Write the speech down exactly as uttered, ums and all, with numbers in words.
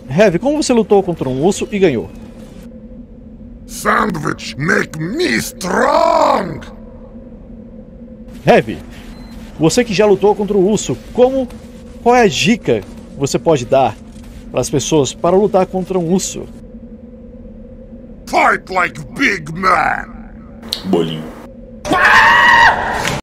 Heavy, como você lutou contra um urso e ganhou? Sandwich make me strong! Heavy, você que já lutou contra o urso, como... qual é a dica que você pode dar para as pessoas para lutar contra um urso? Fight like big man! Bolinho.